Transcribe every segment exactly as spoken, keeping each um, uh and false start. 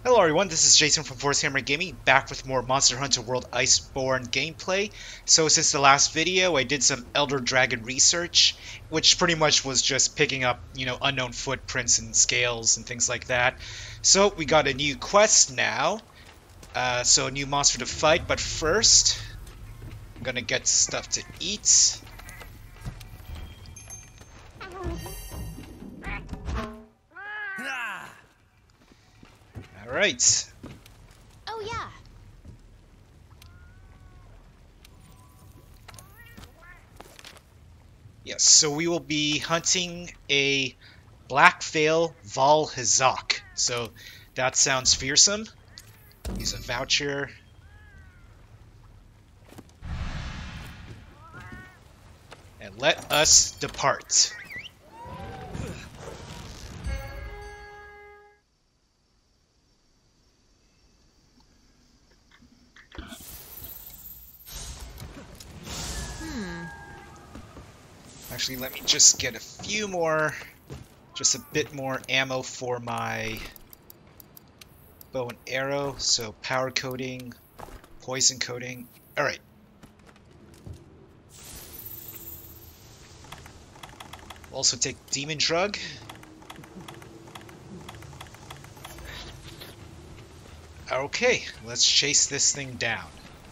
Hello everyone, this is Jason from Force Hammer Gaming, back with more Monster Hunter World Iceborne gameplay. So since the last video, I did some Elder Dragon research, which pretty much was just picking up, you know, unknown footprints and scales and things like that. So we got a new quest now, uh, so a new monster to fight, but first, I'm gonna get stuff to eat. Alright. Oh, yeah. Yes, so we will be hunting a Blackveil Valhazak. So that sounds fearsome. Use a voucher. And let us depart. Actually, let me just get a few more, just a bit more ammo for my bow and arrow. So power coating, poison coating. All right. Also take demon drug. Okay, let's chase this thing down.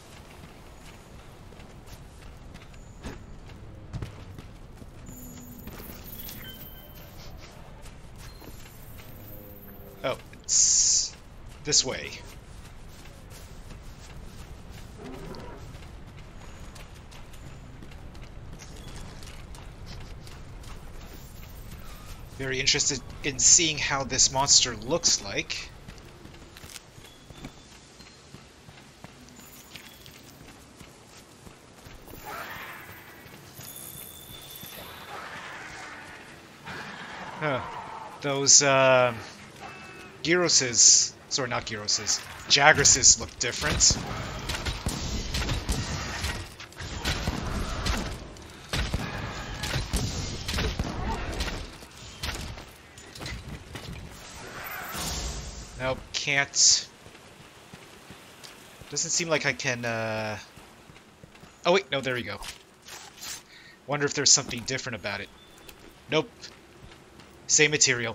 Oh, it's this way. Very interested in seeing how this monster looks like. Huh. Those, uh... Gyros's, sorry, not Gyros's, Jagras' look different. Nope, can't. Doesn't seem like I can, uh... Oh wait, no, there we go. Wonder if there's something different about it. Nope. Same material.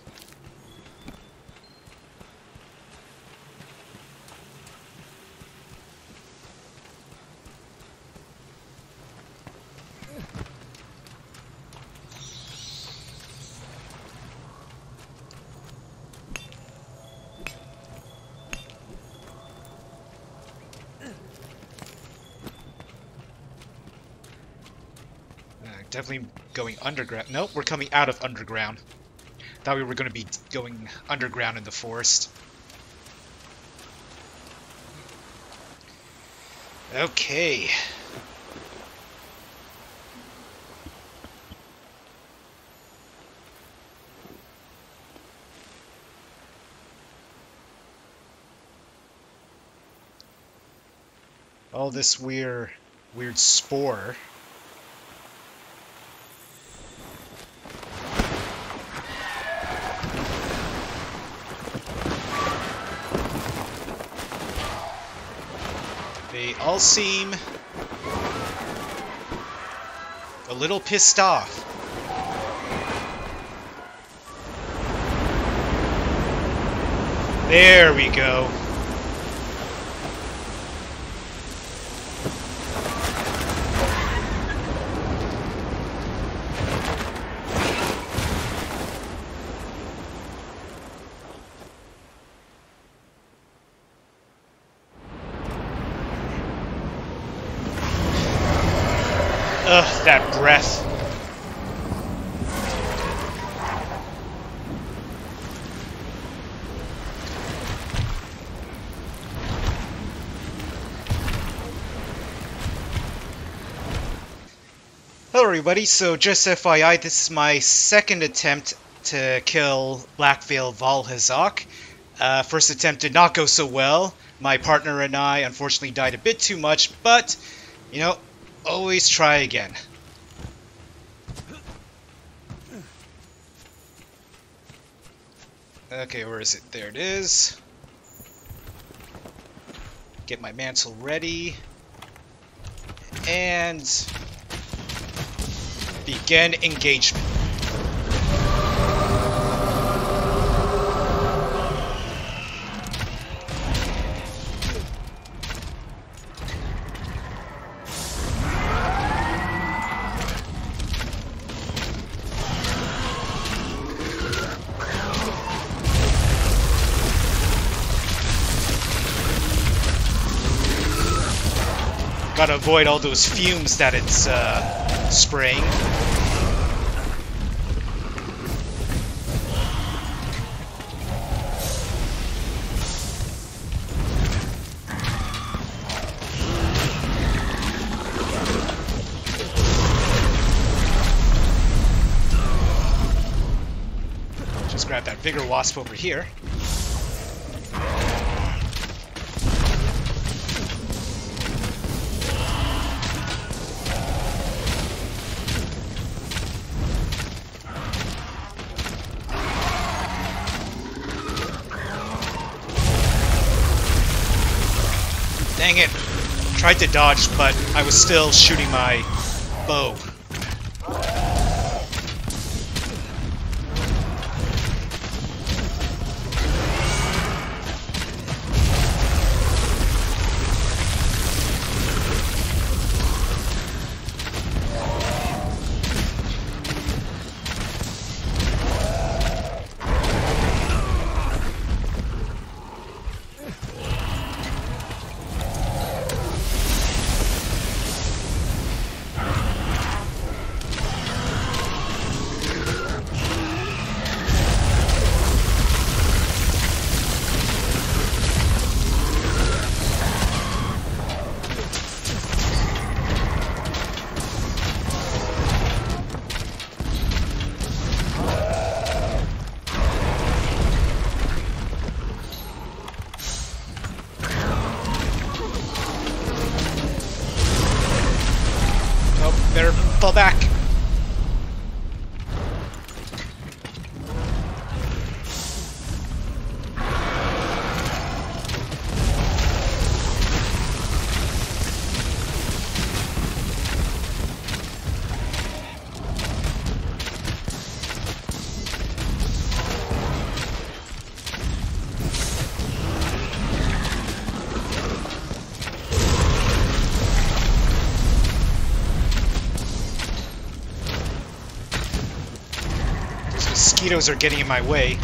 Definitely going underground. Nope, we're coming out of underground. Thought we were going to be going underground in the forest. Okay. All this weird, weird spore. They all seem a little pissed off. There we go. Ugh, that breath. Hello everybody, so just F Y I, this is my second attempt to kill Blackveil Valhazak. Uh, first attempt did not go so well. My partner and I unfortunately died a bit too much, but, you know, always try again. Okay, where is it? There it is. Get my mantle ready. And begin engagement. Gotta avoid all those fumes that it's uh, spraying. Just grab that bigger wasp over here. Dang it. Tried to dodge, but I was still shooting my bow. Better fall back. Mosquitoes are getting in my way.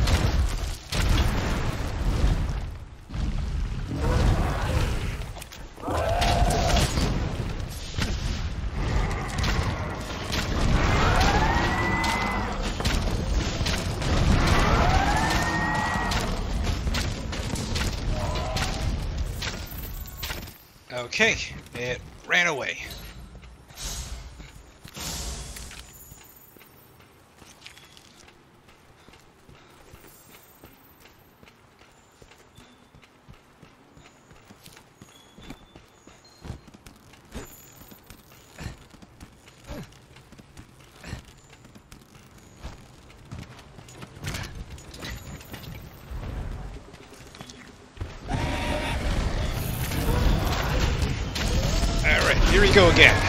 Okay, it ran away. Here we go again.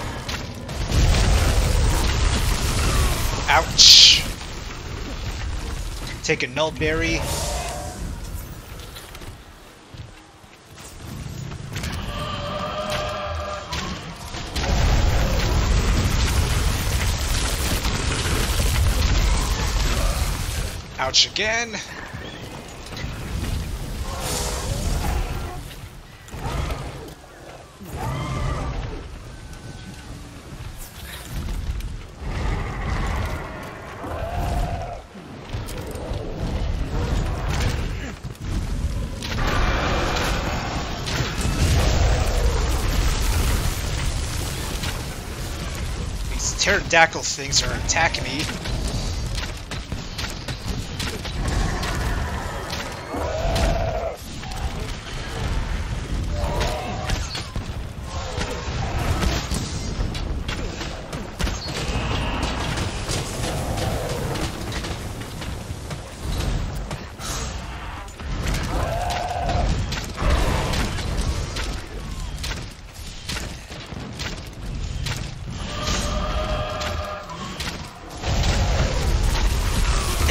Ouch. Take a null berry. Ouch again. Pterodactyl things are attacking me.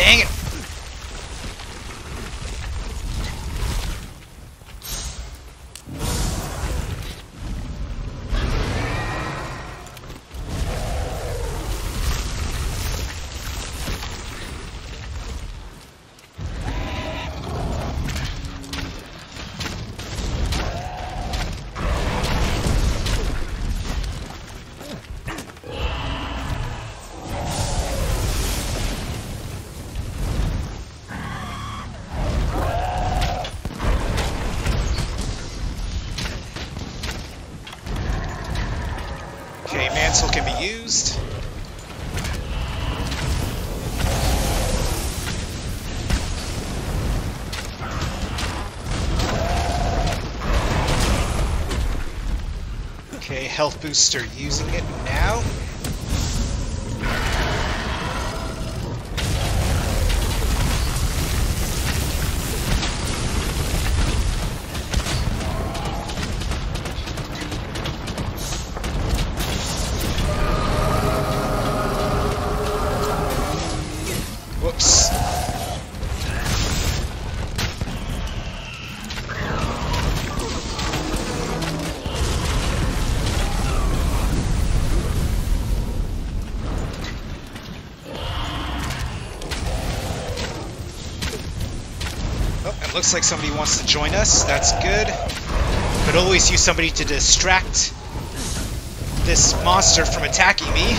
Dang it! Okay, Mantle can be used. Okay, health booster using it now. Whoops. Oh, it looks like somebody wants to join us. That's good. Could always use somebody to distract this monster from attacking me.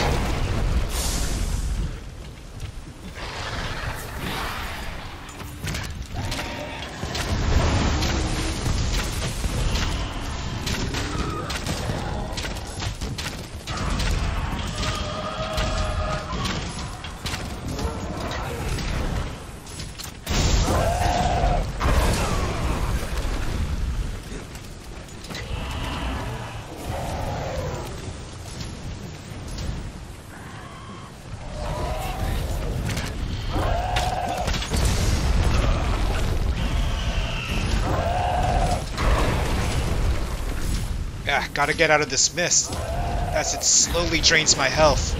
Ah, gotta get out of this mist, as it slowly drains my health.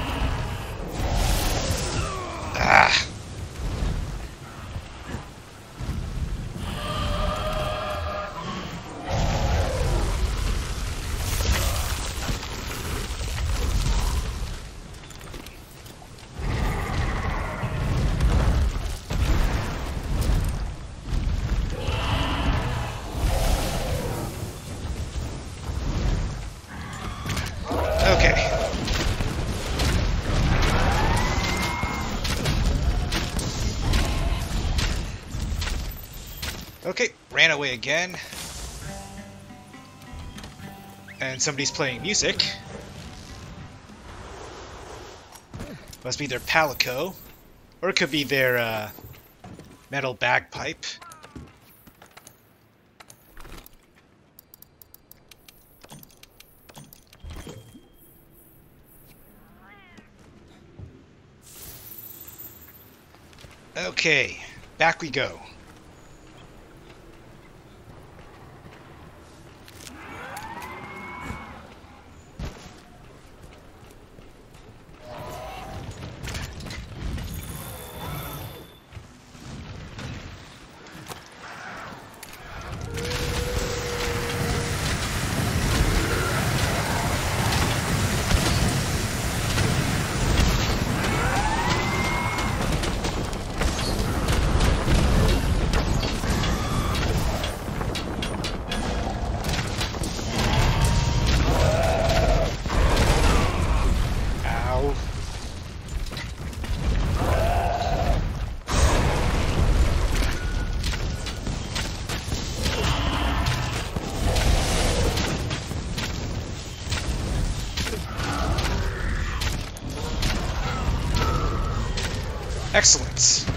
Ah. Okay. Okay, ran away again. And somebody's playing music. Must be their palico. Or it could be their uh, metal bagpipe. Okay, back we go. Excellent.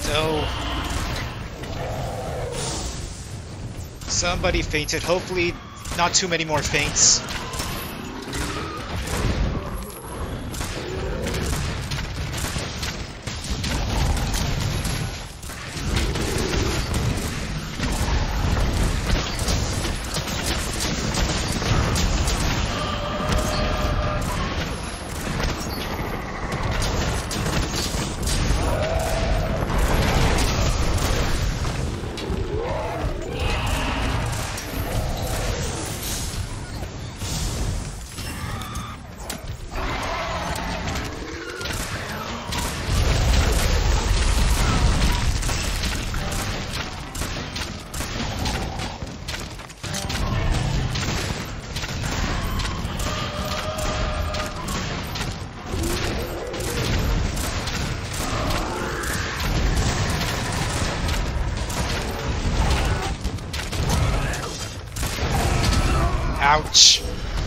No. Somebody fainted. Hopefully, not too many more faints. Ouch.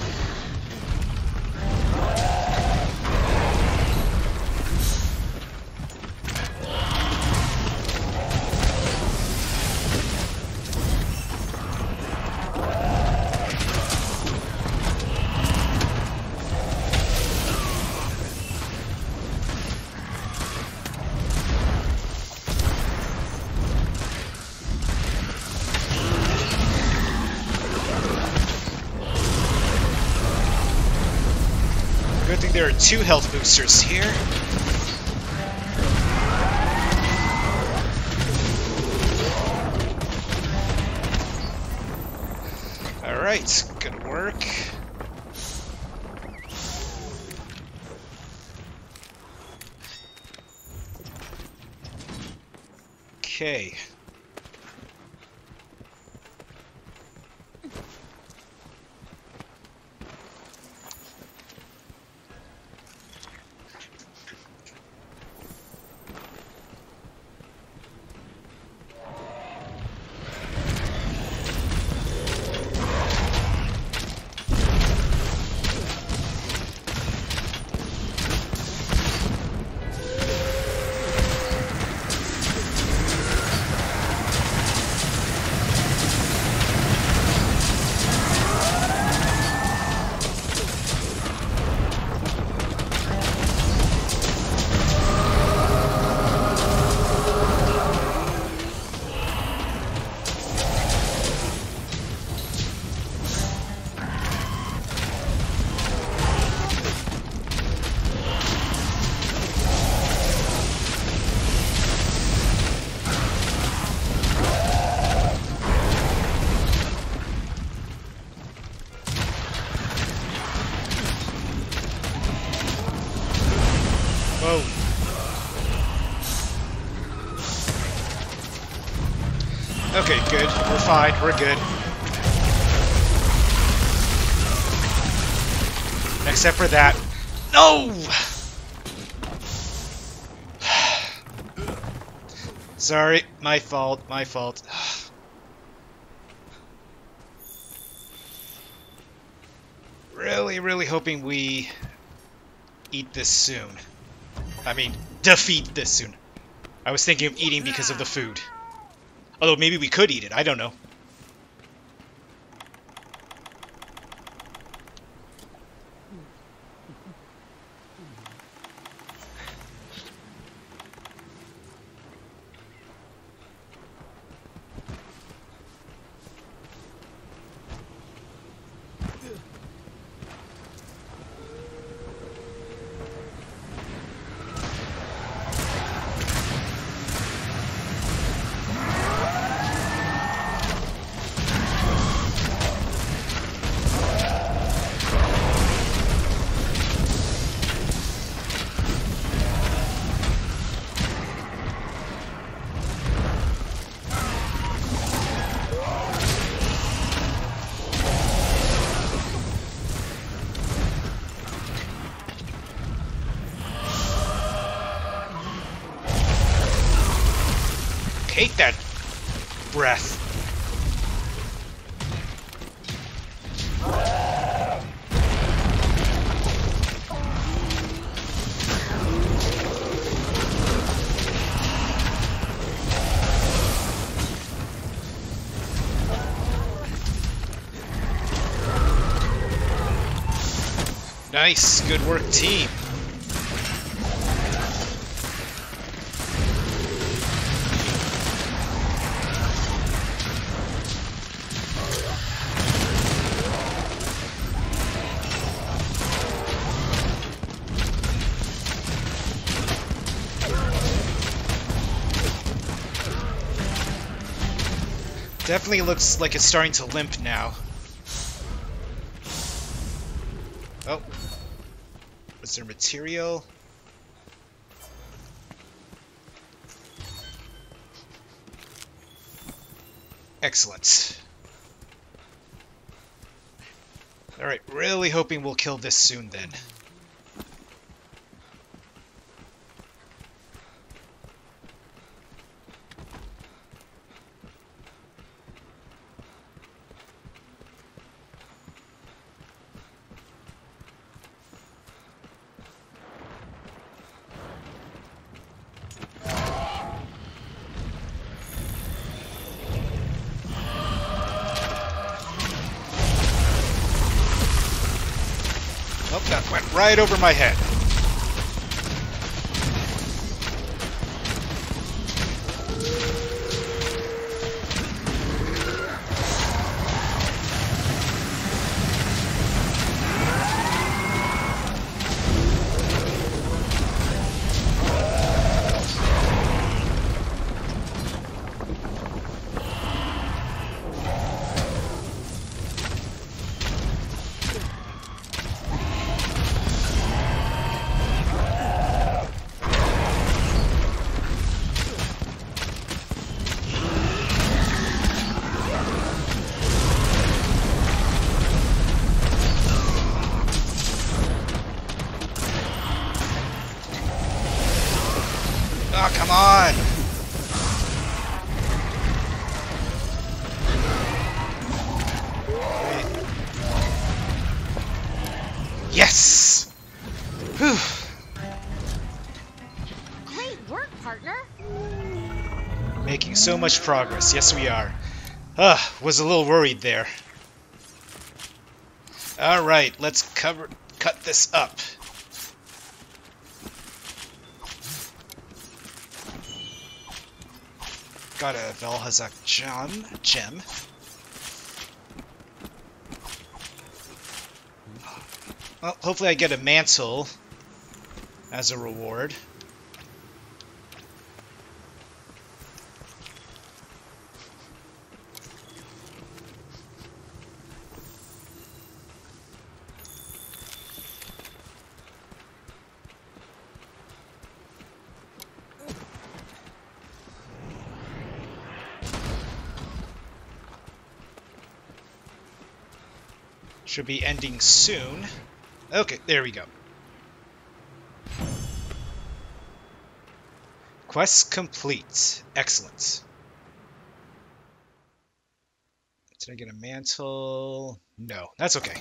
Good thing there are two health boosters here. Alright, good work. Okay. Whoa. Okay, good. We're fine. We're good. Except for that. No! Sorry. My fault. My fault. Really, really hoping we eat this soon. I mean, defeat this soon. I was thinking of eating because of the food. Although maybe we could eat it, I don't know. Hate that breath. Nice, good work, team. Definitely looks like it's starting to limp now. Oh. Was there material? Excellent. Alright, really hoping we'll kill this soon then. Oh, that went right over my head. Oh, come on! Wait. Yes! Whew. Great work, partner! Making so much progress. Yes, we are. Ah, was a little worried there. Alright, let's cover cut this up. Got a Valhazak gem. gem. Well, hopefully I get a mantle as a reward. Should be ending soon. Okay, there we go. Quest complete. Excellent. Did I get a mantle? No, that's okay.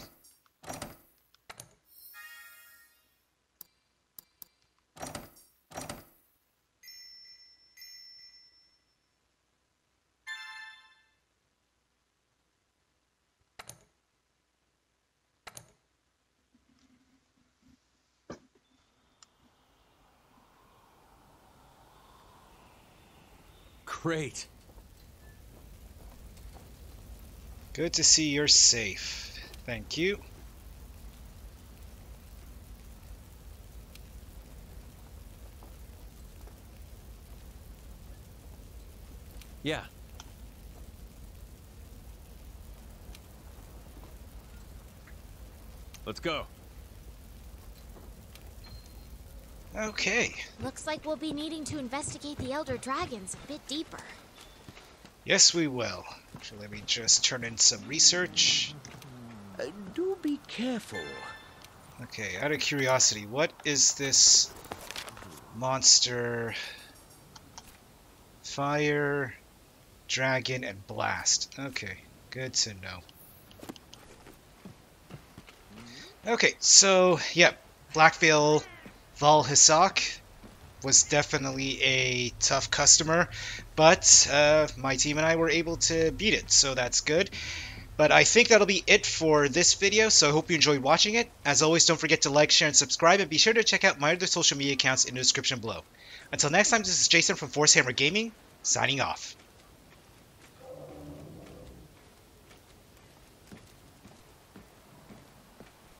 Great. Good to see you're safe. Thank you. Yeah. Let's go. Okay. Looks like we'll be needing to investigate the Elder Dragons a bit deeper. Yes, we will. So let me just turn in some research. Uh, do be careful. Okay, out of curiosity, what is this monster? Fire, dragon, and blast. Okay, good to know. Okay, so, yep, Blackveil Valhazak was definitely a tough customer, but uh, my team and I were able to beat it, so that's good. But I think that'll be it for this video, so I hope you enjoyed watching it. As always, don't forget to like, share, and subscribe, and be sure to check out my other social media accounts in the description below. Until next time, this is Jason from Force Hammer Gaming, signing off.